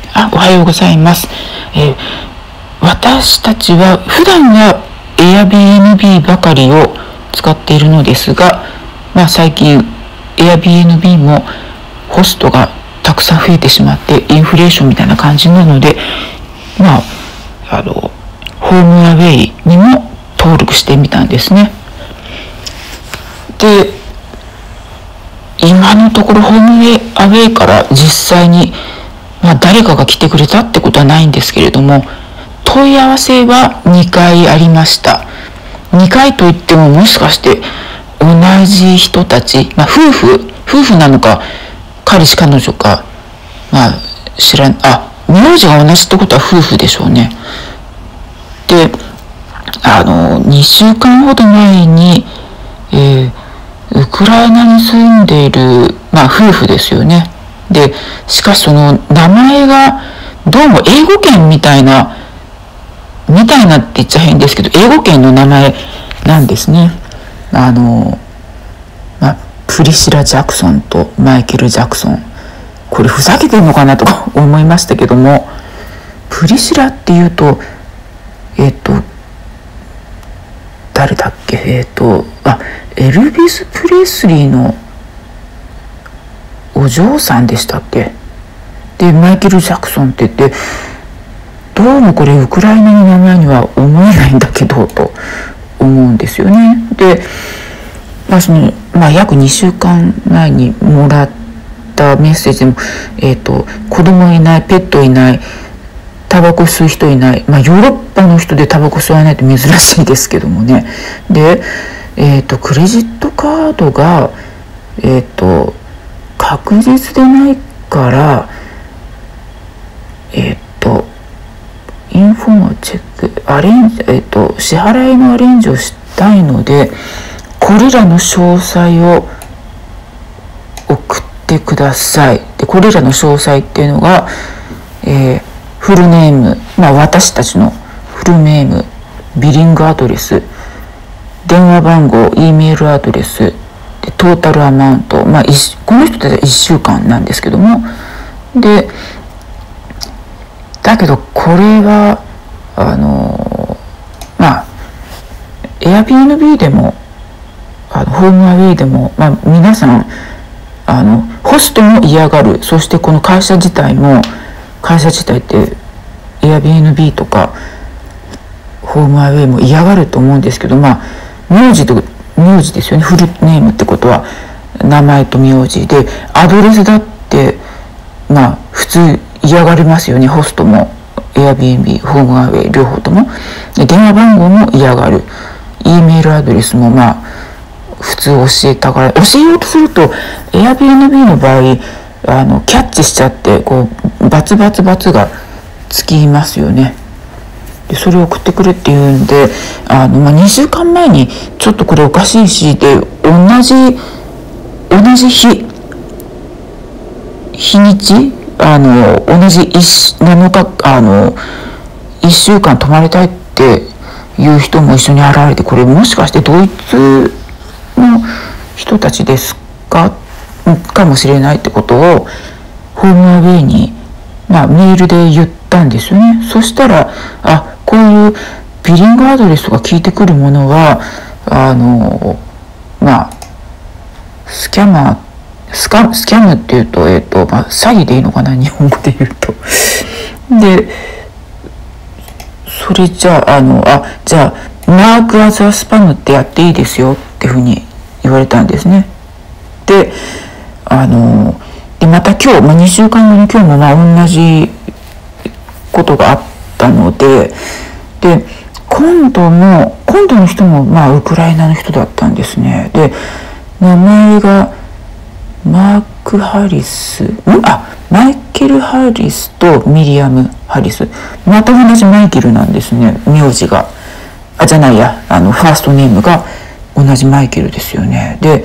おはようございます。私たちは普段は Airbnb ばかりを使っているのですが、最近 Airbnb もホストがたくさん増えてしまってインフレーションみたいな感じなので、ホームアウェイにも登録してみたんですね。で、今のところホームアウェイから実際に誰かが来てくれたってことはないんですけれども、問い合わせは2回ありました。2回といってももしかして同じ人たち、夫婦なのか彼氏彼女か、名字が同じってことは夫婦でしょうね。で、2週間ほど前に、ウクライナに住んでいる、夫婦ですよね。で、しかしその名前がどうも英語圏みたいなって言っちゃ変ですけど、英語圏の名前なんですね。プリシラ・ジャクソンとマイケル・ジャクソン。これふざけてるのかなとか思いましたけども、プリシラっていうと、誰だっけ、エルビス・プレスリーのお嬢さんでしたっけ。で、マイケル・ジャクソンって言って、どうもこれウクライナの名前には思えないんだけどと思うんですよね。で、約2週間前にもらったメッセージでも、子供いない、ペットいない、タバコ吸う人いない、ヨーロッパの人でタバコ吸わないって珍しいですけどもね。で、クレジットカードが確実でないから、インフォのチェック、支払いのアレンジをしたいので、これらの詳細を送ってください。で、これらの詳細っていうのが、フルネーム、私たちのフルネーム、ビリングアドレス、電話番号、Eメールアドレス、でトータルアマウント、この人たちは1週間なんですけども、で、だけどこれはAirbnb でもホームアウェイでも、皆さんホストも嫌がる。そしてこの会社自体って Airbnb とかホームアウェイも嫌がると思うんですけど、名字ですよね。フルネームってことは名前と名字で、アドレスだって普通嫌がりますよね。ホストも Airbnb、ホームアウェイ両方とも。で、電話番号も嫌がる。Eメールアドレスも普通教えようとすると Airbnb の場合キャッチしちゃってバツバツがつきますよね。で、それを送ってくれっていうんで、2週間前にちょっとこれおかしいし、で、同じ日にち同じ7日1週間泊まりたいっていう人も一緒に現れて、これもしかしてドイツの人たちですかもしれないってことをホームアウェイにメールで言ったんですよね。そしたらこういうビリングアドレスとか聞いてくるものはスキャムっていうと詐欺でいいのかな、日本語で言うと。で、それじゃあマークアザースパムってやっていいですよっていうふうに言われたんですね。で、また今日、2週間後に今日も同じことがあったので、今度の人もウクライナの人だったんですね。で、名前がマイケル・ハリスとミリアム・ハリス。また同じマイケルなんですね。名字がファーストネームが同じマイケルですよね。で、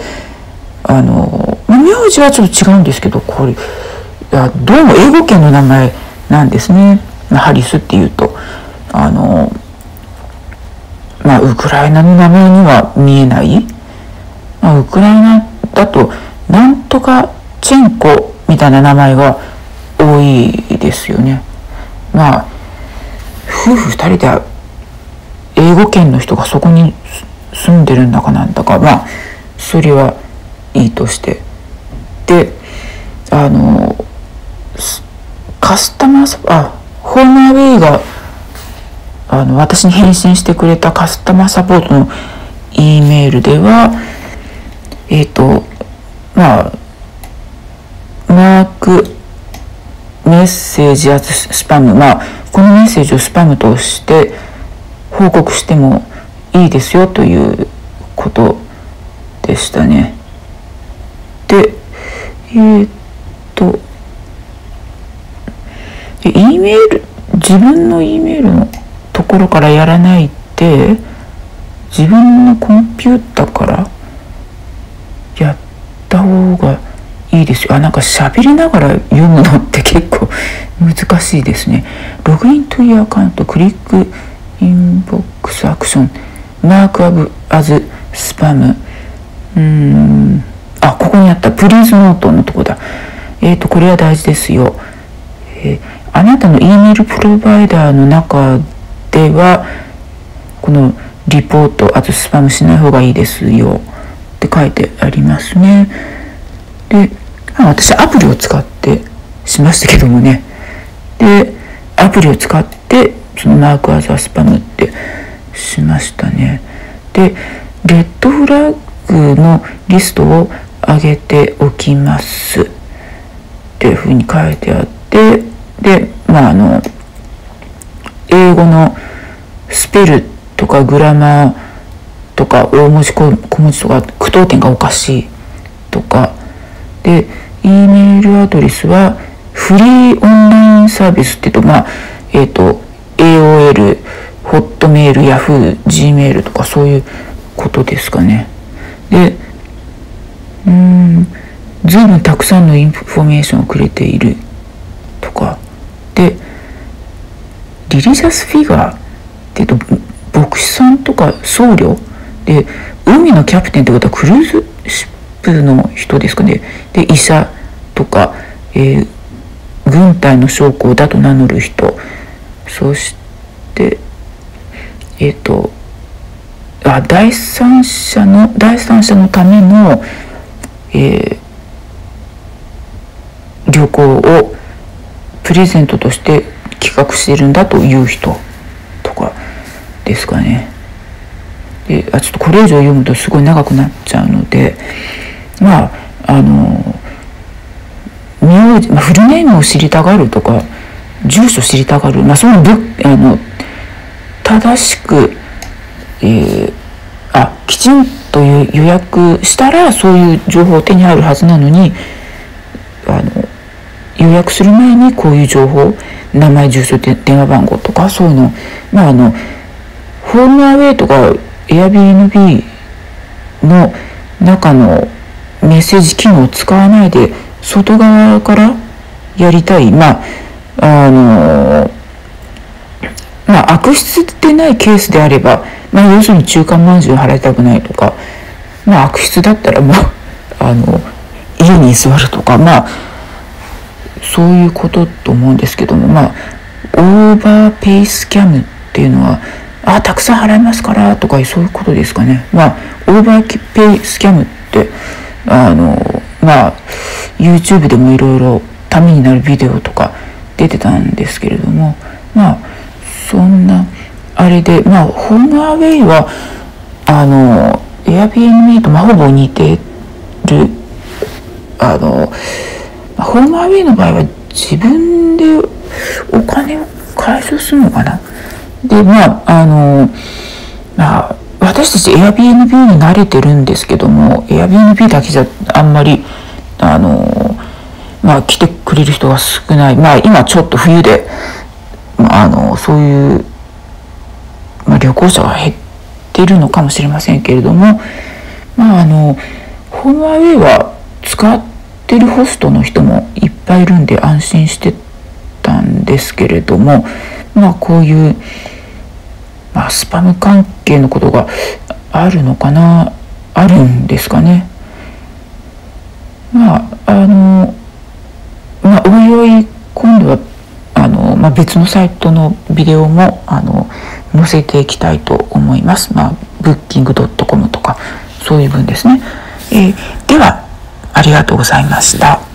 名字はちょっと違うんですけど、これどうも英語圏の名前なんですね。ハリスっていうとウクライナの名前には見えない、ウクライナだとなんとかチェンコみたいな名前が多多いですよね。まあ夫婦2人で英語圏の人がそこに住んでるんだかなんだか、まあそれはいいとして、でカスタマーホームアウェイが私に返信してくれたカスタマーサポートの E メールではまあマークメッセージやスパム、まあこのメッセージをスパムとして報告してもいいですよということでしたね。でE メール、自分の E メールのところからやらないで自分のコンピュータからやった方がいいですよ。なんか喋りながら読むのって結構難しいですね。ログインというアカウント、クリックインボックスアクション、マークアブアズスパム、ここにあったプリーズノートのとこだ。これは大事ですよ。あなたの E メールプロバイダーの中ではこのリポートあとスパムしない方がいいですよって書いてありますね。で、私アプリを使ってしましたけどもね。で、アプリを使ってそのマークアザースパムってしましたね。で、レッドフラッグのリストを上げておきますっていうふうに書いてあって、で、英語のスペルとかグラマーとか大文字小文字とか句読点がおかしいとかで、E メールアドレスはフリーオンラインサービスっていうとAOL、ホットメール、ヤフー、Gmail とかそういうことですかね。で、ずいぶんたくさんのインフォメーションをくれているとかで、リリジャスフィガーっていうと牧師さんとか僧侶で、海のキャプテンってことはクルーズシップの人ですかね。で、医者とか、軍隊の将校だと名乗る人、そして第三者のための、旅行をプレゼントとして企画しているんだという人とかですかね。で、ちょっとこれ以上読むとすごい長くなっちゃうので、名字、フルネームを知りたがるとか住所知りたがる、その正しく、きちんと予約したらそういう情報手に入るはずなのに、予約する前にこういう情報、名前、住所、電話番号とかそういうの、ホームアウェイとか Airbnb の中のメッセージ機能を使わないで外側からやりたい、悪質でないケースであれば、要するに中間マンション払いたくないとか、悪質だったら家に居座るとか、そういうことと思うんですけども、オーバーペイスキャムっていうのはたくさん払いますからとかそういうことですかね。オーバーペイスキャムってYouTube でもいろいろためになるビデオとか出てたんですけれども、そんなあれで、ホームアウェイはAirbnb とほぼ似てる。ホームアウェイの場合は自分でお金を回収するのかな。で、私たち Airbnb に慣れてるんですけども、Airbnb だけじゃあんまり来てくれる人が少ない。今ちょっと冬でそういう、旅行者が減ってるのかもしれませんけれども、ホームアウェイは使ってるホストの人もいっぱいいるんで安心してたんですけれども、こういう、スパム関係のことがあるのかな、あるんですかね。おいおい別のサイトのビデオも載せていきたいと思います。booking.com とかそういう分ですね。ではありがとうございました。